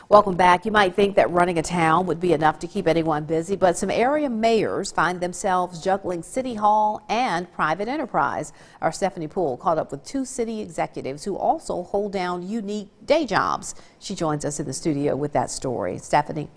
Welcome back. You might think that running a town would be enough to keep anyone busy, but some area mayors find themselves juggling city hall and private enterprise. Our Stephanie Poole caught up with two city executives who also hold down unique day jobs. She joins us in the studio with that story. Stephanie.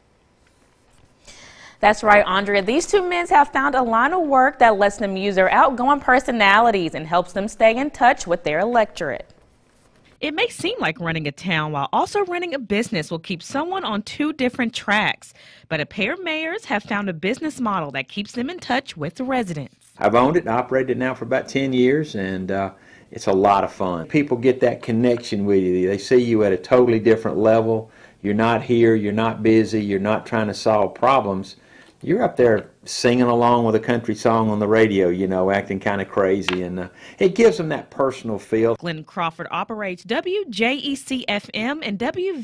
That's right, Andrea. These two men have found a line of work that lets them use their outgoing personalities and helps them stay in touch with their electorate. It may seem like running a town while also running a business will keep someone on two different tracks, but a pair of mayors have found a business model that keeps them in touch with the residents. I've owned it and operated it now for about 10 years, and it's a lot of fun. People get that connection with you. They see you at a totally different level. You're not here, you're not busy, you're not trying to solve problems. You're up there singing along with a country song on the radio, you know, acting kind of crazy, and it gives them that personal feel. Glenn Crawford operates WJEC-FM and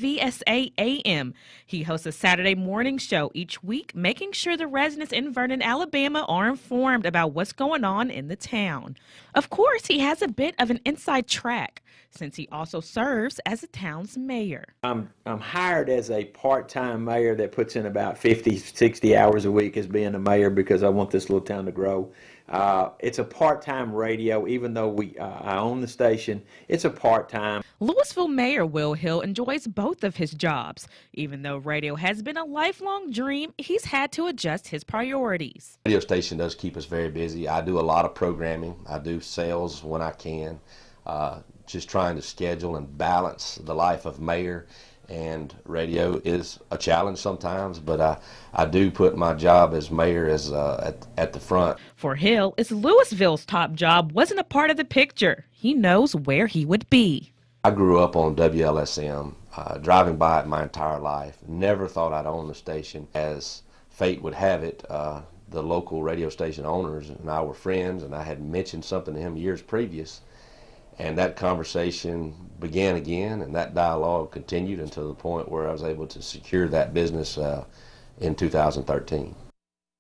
WVSA-AM. He hosts a Saturday morning show each week, making sure the residents in Vernon, Alabama are informed about what's going on in the town. Of course, he has a bit of an inside track, since he also serves as the town's mayor. I'm hired as a part-time mayor that puts in about 50, 60 hours a week as being a mayor because I want this little town to grow. It's a part-time radio, even though I own the station. It's a part-time. Louisville Mayor Will Hill enjoys both of his jobs. Even though radio has been a lifelong dream, he's had to adjust his priorities. Radio station does keep us very busy. I do a lot of programming. I do sales when I can. Just trying to schedule and balance the life of mayor and radio is a challenge sometimes, but I do put my job as mayor at the front. For Hill, it's Louisville's top job wasn't a part of the picture. He knows where he would be. I grew up on WLSM, driving by it my entire life. Never thought I'd own the station. As fate would have it, the local radio station owners and I were friends, and I had mentioned something to him years previous. And that conversation began again, and that dialogue continued until the point where I was able to secure that business in 2013.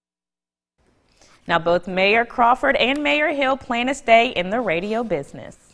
Now, both Mayor Crawford and Mayor Hill plan to stay in the radio business.